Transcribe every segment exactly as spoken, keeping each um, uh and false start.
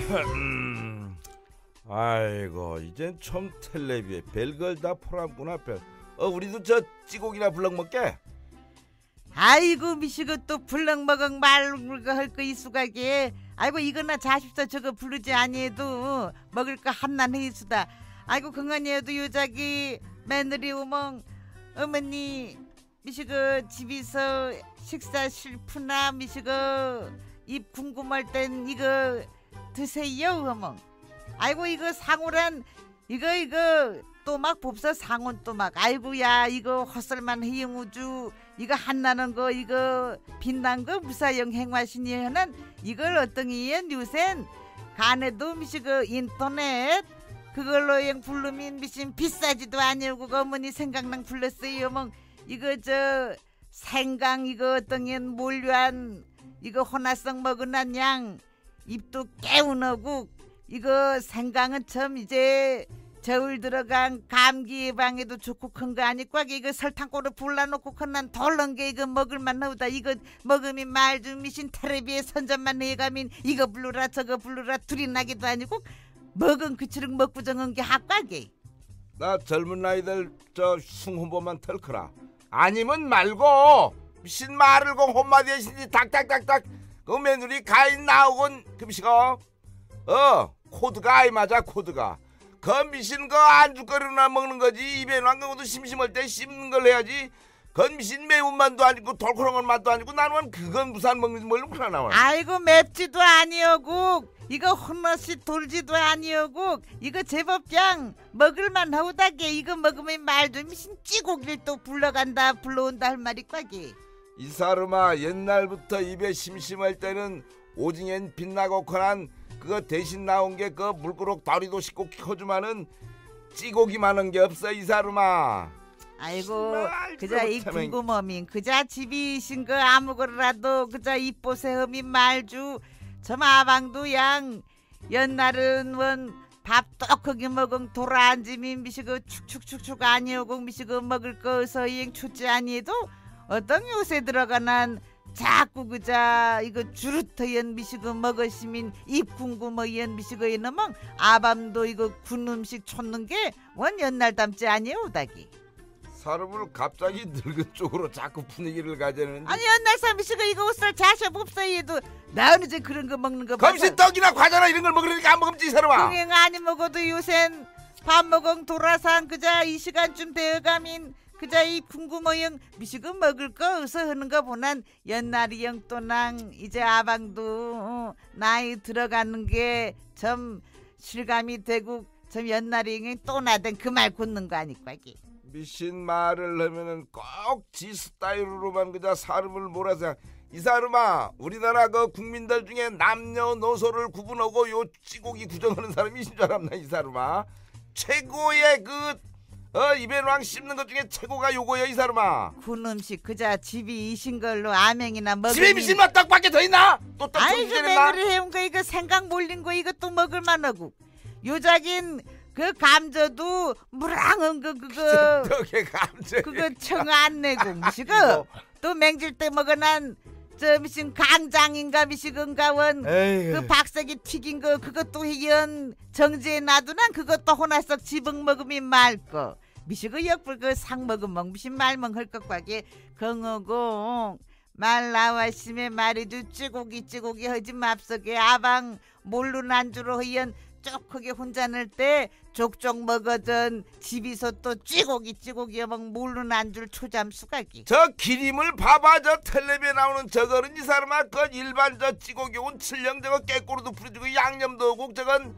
아이고 이젠 좀 텔레비에 별걸 다 포함구나. 별. 어 우리도 저 찌고기나 불럭 먹게. 아이고 미시고 또 불럭 먹은 말거 할 거 이수가게. 아이고 이거나 자십사 저거 부르지 아니해도 먹을 거 한난 해수다. 아이고 건강해도 요자기 며느리 오멍 어머니 미시고 집에서 식사 실푸나 미시고 입 궁금할 땐 이거 드세요 어멍. 아이고 이거 상우란 이거 이거 또 막 봅서 상온 또 막 아이고야 이거 헛설만 해영우주 이거 한나는 거 이거 빛난 거 무사형 행화신이 하는 이걸 어떤 이엔 요샌 간에도 미시고 인터넷 그걸로 영 부르면 미신 비싸지도 아니고 어머니 생강랑 불렀어요 뭐 이거 저 생강 이거 어떤 연 몰류한 이거 혼화성 먹은한 양 입도 깨우너고 이거 생강은 참 이제 겨울 들어간 감기 예방에도 좋고 큰 거 아니까 이거 설탕고루 불러놓고 큰난 덜렁 게 이거 먹을만 하다. 이거 먹으면 말 좀 미신 텔레비에 선전만 해가면 이거 부르라 저거 부르라 둘이 나기도 아니고 먹은 그치륵 먹고 정한 게 학과게. 나 젊은 나이들 저 숭후보만 털크라. 아니면 말고 미신 말을 공 혼마디 하시니 닥닥닥닥 그 며느리 가인 나오곤 금시가 어 코드가 아이 맞아 코드가. 그 미신 거 안주거리나 먹는 거지. 입에 난 것도 심심할 때 씹는 걸 해야지. 그건 미신 매운맛도 아니고 돌코롱한 맛도 아니고 나는 그건 무슨 먹는지 모르는 그나 나와. 아이고 맵지도 아니오고 이거 혼맛이 돌지도 아니오고 이거 제법 그냥 먹을만 하다게. 이거 먹으면 말도 미신 찌고기를 또 불러간다 불러온다 할 말이 꽉이. 이 사람아 옛날부터 입에 심심할 때는 오징엔 빛나고 커난 그거 대신 나온 게 그 물그럭 다리도 씻고 커주마는 찌고기만한 게 없어 이 사람아. 아이고 그자 이 궁금함인 그자 집이신 거 아무거라도 그자 입보세 험인 말주 저 마방도 양 옛날은 원 밥 떡하게 먹은 돌아앉으면 미시고 축축축축 아니오고 미시고 먹을 거 어서 이행 춥지 아니해도 어떤 요새 들어가난 자꾸 그자 이거 주루터연 미시고 먹으시면 입 궁금어연 미시고 이놈은 아밤도 이거 군 음식 촌는 게 원 옛날 담지 아니에요 다기. 사람을 갑자기 늙은 쪽으로 자꾸 분위기를 가져내는데 아니 옛날 사람 미시고 이거 옷을 자셔 봅사이 해도 나는 이제 그런 거 먹는 거 검신 떡이나 과자나 이런 걸 먹으니까 안 먹으면 이 사람아. 그냥 아니 먹어도 요샌 밥 먹은 돌아산 그자 이 시간쯤 되어가면 그자 이 궁금어영 미시고 먹을 거 어서 하는 거 보난 옛날이 영 또낭 이제 아방도 어, 나이 들어가는 게 좀 실감이 되고 좀 옛날이 또 나던 그 말 굳는 거 아니까 이. 미신 말을 하면은 꼭 지 스타일로만 그자 사람을 몰아서 이 사람아 우리나라 그 국민들 중에 남녀노소를 구분하고 요 찌고기 구정하는 사람이 있는 줄 알았나 이 사람아. 최고의 그 어 입에 왕 씹는 것 중에 최고가 요거야 이 사람아. 군 음식 그자 집이 이신 걸로 아맹이나 먹으면 집에 미신 맛 떡밖에 더 있나? 또 떡 아이고 매그리 해온 거 이거 생강 몰린 거 이것도 먹을 만하고 요자긴 그 감자도 무랑한 거 그거 떡에 감자 그거 청 안 내고 미시고 또 맹질 때 먹어난 저 미신 강장인가 미시건가 원그 박색이 튀긴 거 그것도 희연 정지에 놔두난 그것도 호나석 지붕 먹으면 말거 미시고 역불 그 상 먹으면 미신 말멍 헐것 같게 건어고 말 나와심에 말이도 찌고기 찌고기 하지 맙석에 아방 몰루 난주로 희연 쪽하게 혼자 넣을 때 족족 먹어던 집에서 또 찌고기 찌고기 막 몰루 난줄 초잠 수가기. 저 기림을 봐봐. 저 텔레비에 나오는 저거는 이 사람아 그 일반 저 찌고기 온 칠령 저거 깨꼬리도 부러지고 양념도 오고 저건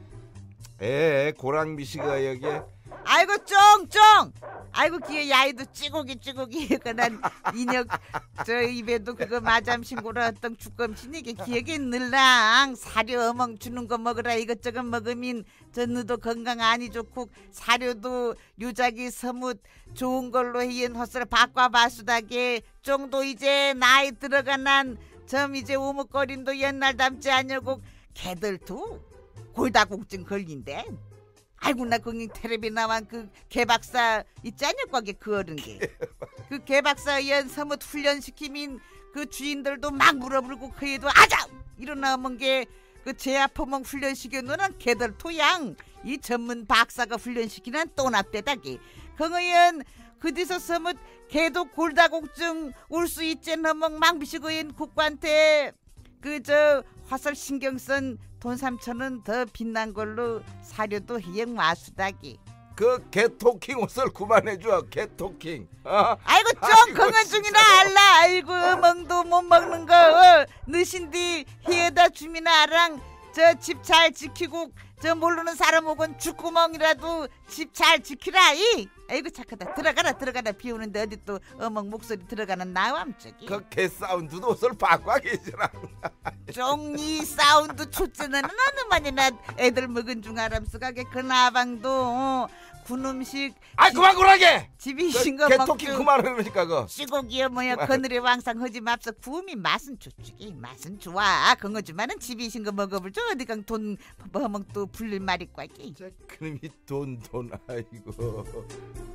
에 고랑미시가 여기에. 아이고 쫑쫑 아이고 기어 야이도 찌고기 찌고기 그난 인혁 저 입에도 그거 마잠 신고라 어떤 주검신 이게 기억에 늘랑 사료 어멍 주는 거 먹으라 이것저것 먹으면 저 너도 건강 아니 좋고 사료도 요자기 서뭇 좋은 걸로 희연 헛을 바꿔봐수다게 정도 이제 나이 들어가난 점 이제 오목거림도 옛날 담지 않냐고 개들도 골다공증 걸린대. 아이고 나 거기 텔레비 나온 그 개박사 있잖냐 거기 그 어른 게그 개박사 연 서뭇 훈련시키민 그 주인들도 막 물어불고 그 애도 아자 일어나면 게 그 제아포멍 훈련시켜놓은 개들 토양 이 전문 박사가 훈련시키는 또납대다기 그거연 그디서 서뭇 개도 골다공증 올 수 있잖아 멍 망비시고인 국가한테 그 저 화살 신경 쓴 돈 삼천원 더 빛난 걸로 사료도 희영 마수다기 그 개토킹 옷을 그만해줘 개토킹. 어? 아이고 좀 아이고, 건강 중이나 알라 아이고 멍도 못 먹는 거 어, 느신디 희에다 주미나 아랑 저 집 잘 지키고 저 모르는 사람 오건 죽구멍이라도 집 잘 지키라 이 아이고 착하다 들어가라 들어가라 비 오는데 어디 또 어멍 목소리 들어가는 나암 저기 그 개 사운드도 옷을 바꿔 계시라. 종이 사운드 초짜는 어느만이나 애들 먹은 중 아람스가게 그 나방도 어, 군음식 아 그만 그러게. 집이신 거 개토킹 먹죠 그만하니까 그. 시고기여 뭐야 그늘에 왕상하지 맙소 구움이 맛은 좋지 맛은 좋아 그거지만은 집이신 거 먹어볼 줄 어디강 돈 버먹 또 불릴 말이 꽉이 자 그놈이 돈 돈 아이고.